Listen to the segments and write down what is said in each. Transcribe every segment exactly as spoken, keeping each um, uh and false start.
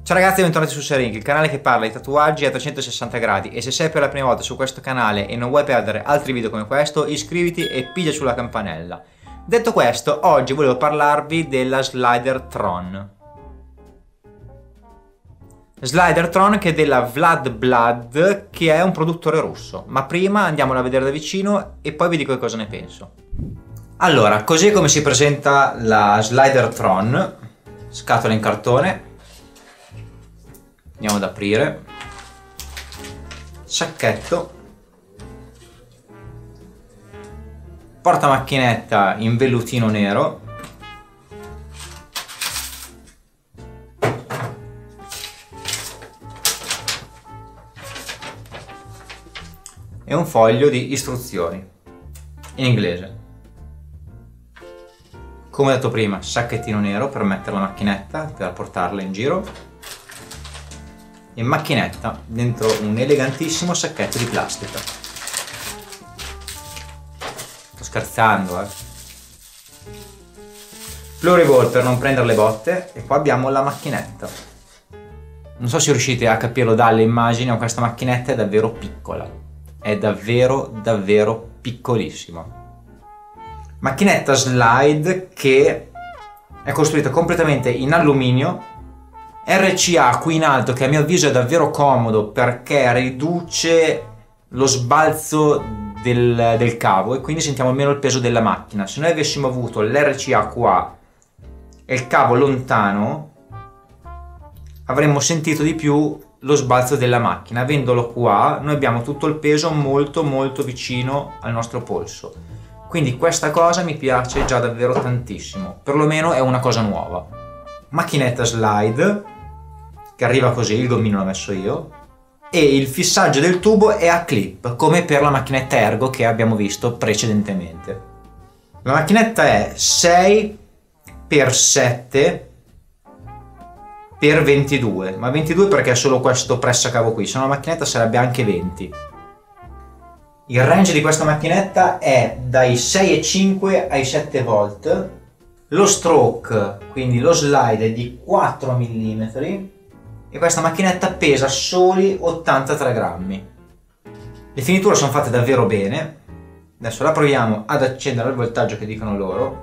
Ciao ragazzi e bentornati su Sharing, il canale che parla di tatuaggi a trecentosessanta gradi, e se sei per la prima volta su questo canale e non vuoi perdere altri video come questo, iscriviti e pigia sulla campanella. Detto questo, oggi volevo parlarvi della Slider Tron. Slider Tron, che è della Vlad Blood, che è un produttore russo, ma prima andiamola a vedere da vicino e poi vi dico cosa ne penso. Allora, così è come si presenta la Slider Tron, scatola in cartone. Andiamo ad aprire, sacchetto, porta macchinetta in vellutino nero, e un foglio di istruzioni in inglese. Come detto prima, sacchettino nero per mettere la macchinetta, per portarla in giro. E macchinetta dentro un elegantissimo sacchetto di plastica. Sto scherzando, eh. Pluriball per non prendere le botte. E qua abbiamo la macchinetta. Non so se riuscite a capirlo dalle immagini, ma questa macchinetta è davvero piccola. È davvero davvero piccolissima. Macchinetta slide che è costruita completamente in alluminio, R C A qui in alto, che a mio avviso è davvero comodo perché riduce lo sbalzo del, del cavo e quindi sentiamo meno il peso della macchina. Se noi avessimo avuto l'R C A qua e il cavo lontano, avremmo sentito di più lo sbalzo della macchina. Avendolo qua, noi abbiamo tutto il peso molto molto vicino al nostro polso. Quindi questa cosa mi piace già davvero tantissimo, perlomeno è una cosa nuova. Macchinetta slide che arriva così, il gommino l'ho messo io, e il fissaggio del tubo è a clip, come per la macchinetta Ergo che abbiamo visto precedentemente. La macchinetta è sei per sette per ventidue, ma ventidue perché è solo questo pressacavo qui, se no la macchinetta sarebbe anche venti. Il range di questa macchinetta è dai sei virgola cinque ai sette volt, lo stroke, quindi lo slide, è di quattro millimetri, e questa macchinetta pesa soli ottantatré grammi. Le finiture sono fatte davvero bene. Adesso la proviamo ad accendere al voltaggio che dicono loro.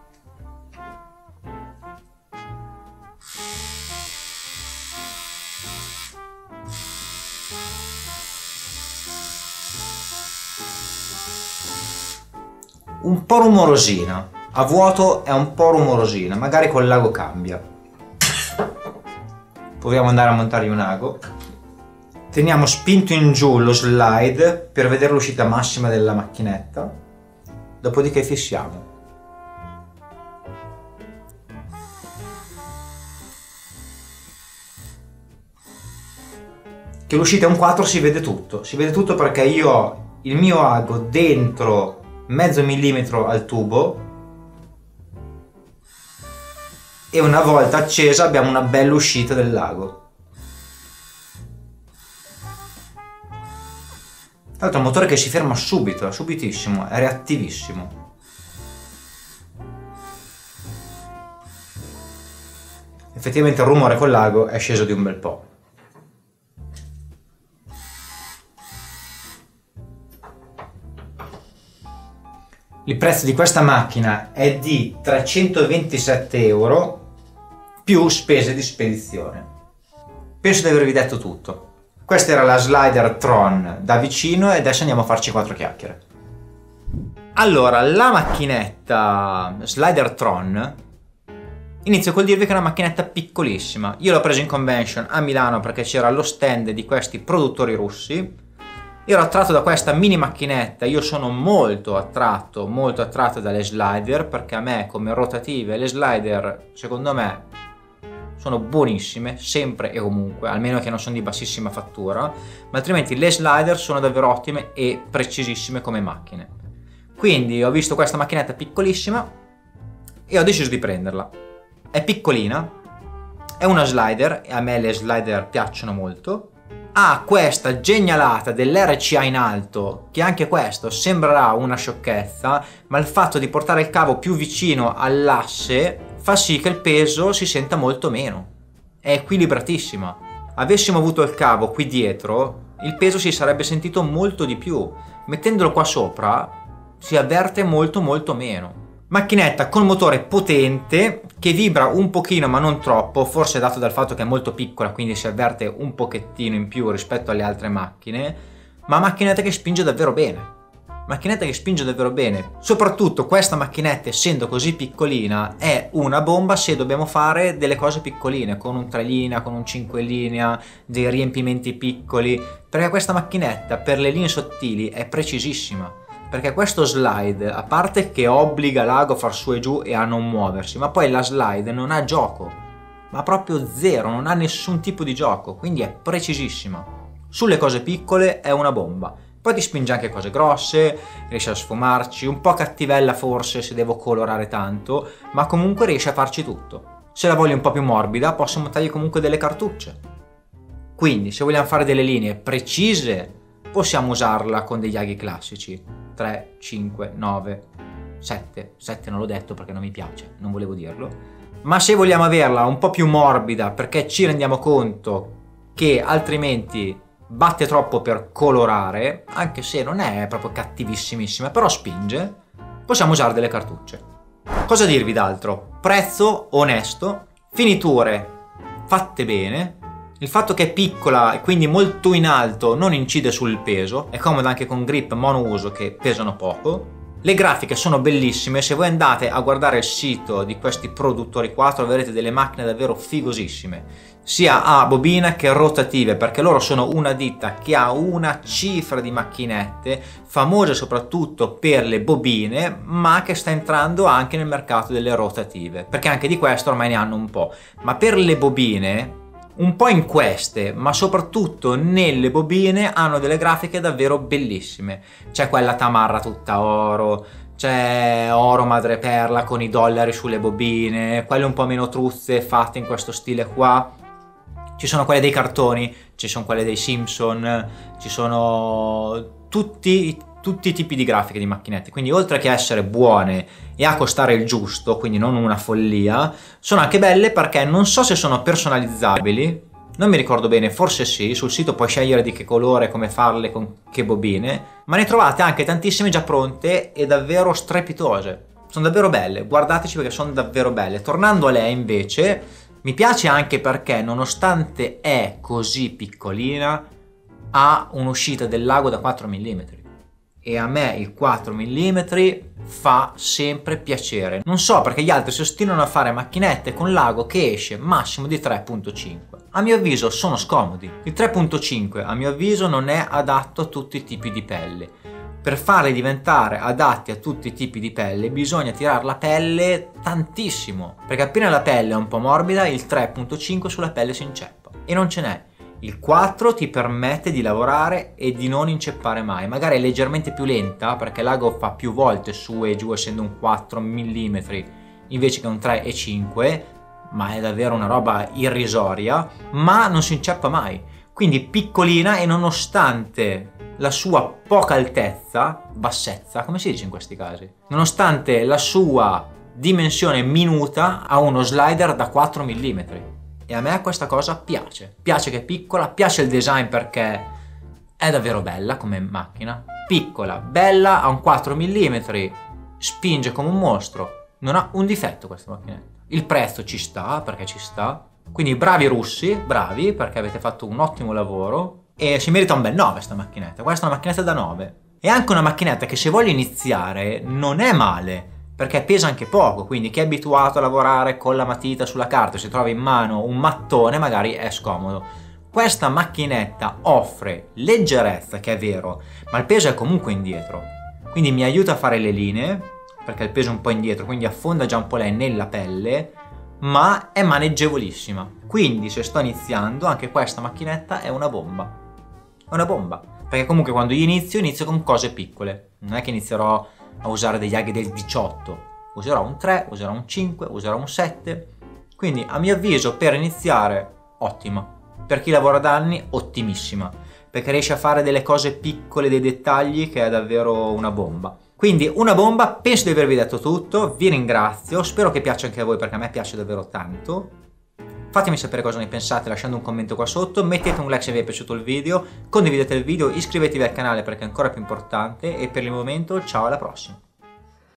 Un po' rumorosina, a vuoto è un po' rumorosina, magari col lago cambia. Proviamo ad andare a montargli un ago. Teniamo spinto in giù lo slide per vedere l'uscita massima della macchinetta, dopodiché fissiamo. Che l'uscita è un quattro, si vede tutto, si vede tutto perché io ho il mio ago dentro mezzo millimetro al tubo e una volta accesa abbiamo una bella uscita del lago. Tra l'altro è un motore che si ferma subito, è subitissimo, è reattivissimo. Effettivamente il rumore col lago è sceso di un bel po'. Il prezzo di questa macchina è di trecentoventisette euro più spese di spedizione. Penso di avervi detto tutto. Questa era la Slider Tron da vicino e adesso andiamo a farci quattro chiacchiere. Allora, la macchinetta Slider Tron, inizio col dirvi che è una macchinetta piccolissima. Io l'ho presa in convention a Milano perché c'era lo stand di questi produttori russi. Ero attratto da questa mini macchinetta. Io sono molto attratto, molto attratto dalle slider, perché a me come rotative le slider, secondo me, sono buonissime, sempre e comunque, almeno che non sono di bassissima fattura, ma altrimenti le slider sono davvero ottime e precisissime come macchine. Quindi ho visto questa macchinetta piccolissima e ho deciso di prenderla. È piccolina, è una slider e a me le slider piacciono molto. Ha questa genialata dell'R C A in alto, che anche questo sembrerà una sciocchezza, ma il fatto di portare il cavo più vicino all'asse fa sì che il peso si senta molto meno. è equilibratissima. Avessimo avuto il cavo qui dietro, il peso si sarebbe sentito molto di più. Mettendolo qua sopra si avverte molto molto meno. Macchinetta con motore potente che vibra un pochino ma non troppo, forse dato dal fatto che è molto piccola, quindi si avverte un pochettino in più rispetto alle altre macchine, ma macchinetta che spinge davvero bene. Macchinetta che spinge davvero bene. Soprattutto questa macchinetta, essendo così piccolina, è una bomba se dobbiamo fare delle cose piccoline, con un tre linea, con un cinque linea, dei riempimenti piccoli, perché questa macchinetta per le linee sottili è precisissima. Perché questo slide, a parte che obbliga l'ago a far su e giù e a non muoversi, ma poi la slide non ha gioco, ma proprio zero, non ha nessun tipo di gioco, quindi è precisissima. Sulle cose piccole è una bomba. Poi ti spinge anche cose grosse, riesce a sfumarci, un po' cattivella forse se devo colorare tanto, ma comunque riesce a farci tutto. Se la voglio un po' più morbida posso mettergli comunque delle cartucce. Quindi se vogliamo fare delle linee precise possiamo usarla con degli aghi classici, tre, cinque, nove, sette, sette non l'ho detto perché non mi piace, non volevo dirlo, ma se vogliamo averla un po' più morbida perché ci rendiamo conto che altrimenti batte troppo per colorare, anche se non è proprio cattivissimissima, però spinge, possiamo usare delle cartucce. Cosa dirvi d'altro? Prezzo onesto, finiture fatte bene. Il fatto che è piccola e quindi molto in alto non incide sul peso, è comoda anche con grip monouso che pesano poco. Le grafiche sono bellissime, se voi andate a guardare il sito di questi produttori qua troverete delle macchine davvero figosissime, sia a bobina che rotative, perché loro sono una ditta che ha una cifra di macchinette, famose soprattutto per le bobine, ma che sta entrando anche nel mercato delle rotative, perché anche di questo ormai ne hanno un po', ma per le bobine un po' in queste, ma soprattutto nelle bobine hanno delle grafiche davvero bellissime. C'è quella tamarra tutta oro, c'è oro madreperla con i dollari sulle bobine, quelle un po' meno truzze fatte in questo stile qua. Ci sono quelle dei cartoni, ci sono quelle dei Simpson, ci sono tutti, tutti i tipi di grafiche di macchinette, quindi oltre che essere buone e a costare il giusto, quindi non una follia, sono anche belle perché non so se sono personalizzabili, non mi ricordo bene, forse sì, sul sito puoi scegliere di che colore, come farle, con che bobine, ma ne trovate anche tantissime già pronte e davvero strepitose, sono davvero belle, guardateci perché sono davvero belle. Tornando a lei invece, mi piace anche perché nonostante è così piccolina, ha un'uscita del lago da quattro millimetri. E a me il quattro millimetri fa sempre piacere. Non so perché gli altri si ostinano a fare macchinette con l'ago che esce massimo di tre virgola cinque. A mio avviso sono scomodi. Il tre virgola cinque a mio avviso non è adatto a tutti i tipi di pelle. Per farli diventare adatti a tutti i tipi di pelle bisogna tirare la pelle tantissimo, perché appena la pelle è un po' morbida il tre virgola cinque sulla pelle si inceppa e non ce n'è. Il quattro ti permette di lavorare e di non inceppare mai, magari è leggermente più lenta perché l'ago fa più volte su e giù essendo un quattro millimetri invece che un tre virgola cinque, ma è davvero una roba irrisoria, ma non si inceppa mai, quindi piccolina e nonostante la sua poca altezza, bassezza, come si dice in questi casi, nonostante la sua dimensione minuta ha uno slider da quattro millimetri. E a me questa cosa piace, piace che è piccola, piace il design perché è davvero bella come macchina, piccola, bella, ha un quattro millimetri, spinge come un mostro, non ha un difetto questa macchinetta. Il prezzo ci sta, perché ci sta, quindi bravi russi, bravi perché avete fatto un ottimo lavoro e si merita un bel nove sta macchinetta, questa è una macchinetta da nove. È anche una macchinetta che se voglio iniziare non è male, perché pesa anche poco, quindi chi è abituato a lavorare con la matita sulla carta, si trova in mano un mattone, magari è scomodo. Questa macchinetta offre leggerezza, che è vero, ma il peso è comunque indietro, quindi mi aiuta a fare le linee, perché il peso è un po' indietro, quindi affonda già un po' lei nella pelle, ma è maneggevolissima. Quindi se sto iniziando, anche questa macchinetta è una bomba. È una bomba, perché comunque quando io inizio, inizio con cose piccole, non è che inizierò a usare degli aghi del diciotto, userò un tre, userò un cinque, userò un sette, quindi a mio avviso per iniziare ottima, per chi lavora da anni ottimissima, perché riesce a fare delle cose piccole, dei dettagli che è davvero una bomba. Quindi una bomba, penso di avervi detto tutto, vi ringrazio, spero che piaccia anche a voi perché a me piace davvero tanto Fatemi sapere cosa ne pensate lasciando un commento qua sotto, mettete un like se vi è piaciuto il video, condividete il video, iscrivetevi al canale perché è ancora più importante e per il momento ciao alla prossima.